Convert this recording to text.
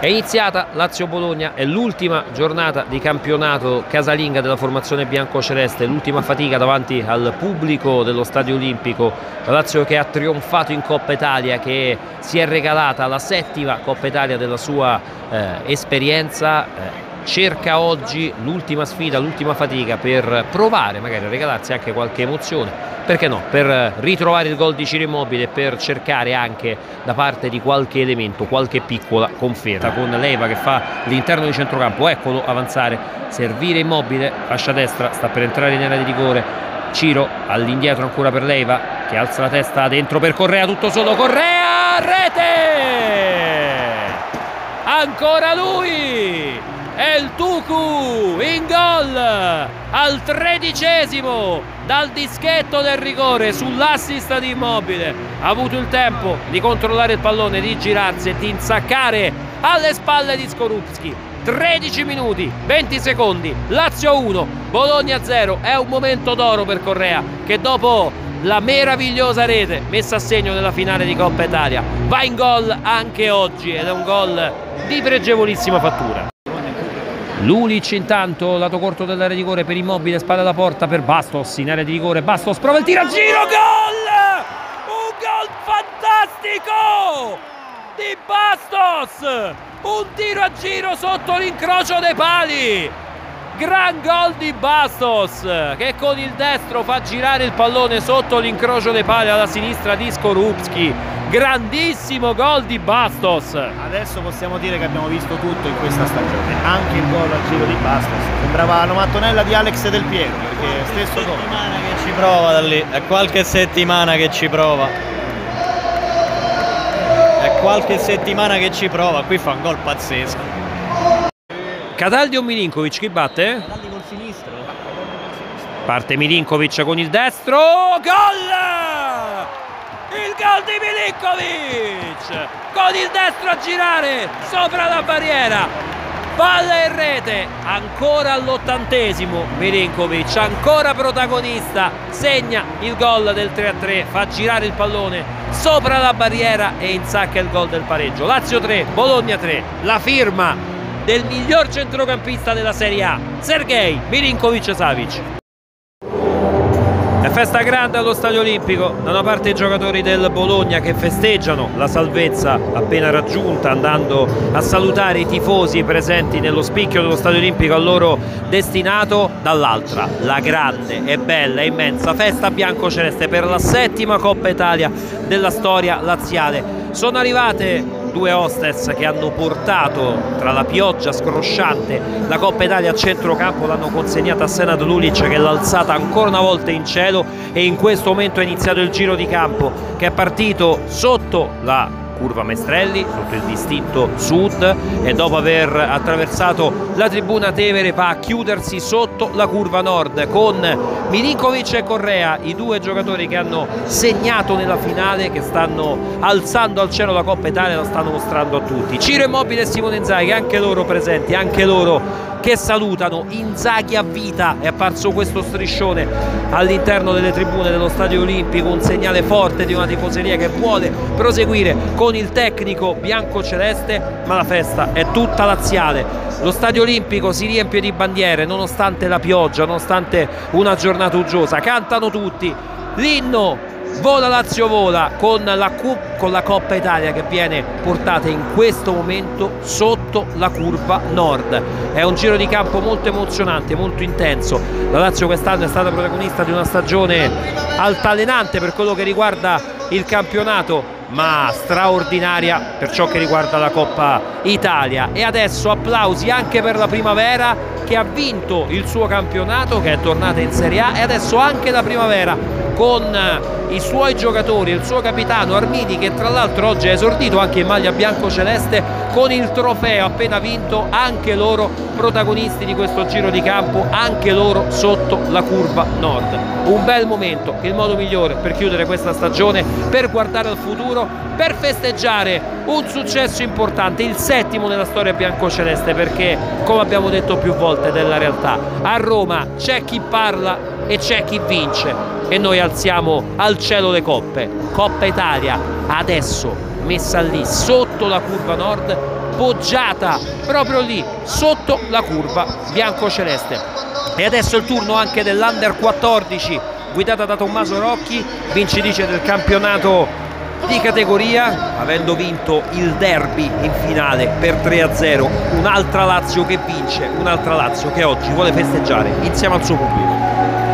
È iniziata Lazio-Bologna, è l'ultima giornata di campionato casalinga della formazione biancoceleste, l'ultima fatica davanti al pubblico dello Stadio Olimpico. La Lazio che ha trionfato in Coppa Italia, che si è regalata la 7ª Coppa Italia della sua esperienza, cerca oggi l'ultima sfida, l'ultima fatica per provare magari a regalarsi anche qualche emozione. Perché no? Per ritrovare il gol di Ciro Immobile e per cercare anche da parte di qualche elemento, qualche piccola conferma. Con Leiva che fa l'interno di centrocampo, eccolo avanzare, servire Immobile, fascia destra, sta per entrare in area di rigore. Ciro all'indietro ancora per Leiva che alza la testa dentro per Correa, tutto solo Correa, rete! Ancora lui! È il Tucu in gol al 13° dal dischetto del rigore sull'assist di Immobile. Ha avuto il tempo di controllare il pallone, di girarsi e di insaccare alle spalle di Skorupski. 13 minuti, 20 secondi, Lazio 1, Bologna 0. È un momento d'oro per Correa che dopo la meravigliosa rete messa a segno nella finale di Coppa Italia va in gol anche oggi ed è un gol di pregevolissima fattura. Lulic intanto, lato corto dell'area di rigore per Immobile, spalla alla porta per Bastos in area di rigore, Bastos prova il tiro a giro, gol! Un gol fantastico di Bastos! Un tiro a giro sotto l'incrocio dei pali! Gran gol di Bastos che con il destro fa girare il pallone sotto l'incrocio dei pali alla sinistra di Skorupski. Grandissimo gol di Bastos. Adesso possiamo dire che abbiamo visto tutto in questa stagione, anche il gol al giro di Bastos. Sembrava una mattonella di Alex Del Piero, perché stesso gol. Che ci prova da lì, è qualche settimana che ci prova. È qualche settimana che ci prova, qui fa un gol pazzesco. Cataldi o Milinkovic, chi batte? Cataldi col sinistro. Parte Milinkovic con il destro, gol! Il gol di Milinkovic con il destro a girare sopra la barriera, palla in rete, ancora all'80° Milinkovic, ancora protagonista, segna il gol del 3-3, fa girare il pallone sopra la barriera e insacca il gol del pareggio. Lazio 3, Bologna 3, la firma del miglior centrocampista della Serie A, Sergej Milinkovic-Savic. È festa grande allo Stadio Olimpico, da una parte i giocatori del Bologna che festeggiano la salvezza appena raggiunta andando a salutare i tifosi presenti nello spicchio dello Stadio Olimpico al loro destinato, dall'altra la grande e bella e immensa festa biancoceleste per la 7ª Coppa Italia della storia laziale. Sono arrivate due hostess che hanno portato tra la pioggia scrosciante la Coppa Italia a centrocampo, l'hanno consegnata a Senad Lulic che l'ha alzata ancora una volta in cielo e in questo momento è iniziato il giro di campo che è partito sotto la curva Mestrelli, sotto il distinto sud e dopo aver attraversato la tribuna Tevere va a chiudersi sotto la curva nord con Milinkovic e Correa, i due giocatori che hanno segnato nella finale, che stanno alzando al cielo la Coppa Italia, la stanno mostrando a tutti. Ciro Immobile e Simone Inzaghi, anche loro presenti, anche loro che salutano. Inzaghi a vita, è apparso questo striscione all'interno delle tribune dello Stadio Olimpico, un segnale forte di una tifoseria che vuole proseguire con il tecnico biancoceleste, ma la festa è tutta laziale. Lo Stadio Olimpico si riempie di bandiere nonostante la pioggia, nonostante una giornata uggiosa, cantano tutti l'inno Vola Lazio Vola con la Coppa Italia che viene portata in questo momento sotto la curva nord. È un giro di campo molto emozionante, molto intenso. La Lazio quest'anno è stata protagonista di una stagione altalenante per quello che riguarda il campionato, ma straordinaria per ciò che riguarda la Coppa Italia. E adesso applausi anche per la Primavera che ha vinto il suo campionato, che è tornata in Serie A, e adesso anche la Primavera con i suoi giocatori, il suo capitano Armini, che tra l'altro oggi è esordito anche in maglia biancoceleste con il trofeo appena vinto, anche loro protagonisti di questo giro di campo, anche loro sotto la curva nord. Un bel momento, il modo migliore per chiudere questa stagione, per guardare al futuro, per festeggiare un successo importante, il 7° nella storia biancoceleste, perché come abbiamo detto più volte della realtà, a Roma c'è chi parla e c'è chi vince e noi alziamo al cielo le coppe. Coppa Italia adesso messa lì sotto la curva nord poggiata proprio lì sotto la curva biancoceleste. E adesso il turno anche dell'Under 14 guidata da Tommaso Rocchi, vincitrice del campionato di categoria, avendo vinto il derby in finale per 3-0. Un'altra Lazio che vince, un'altra Lazio che oggi vuole festeggiare insieme al suo pubblico.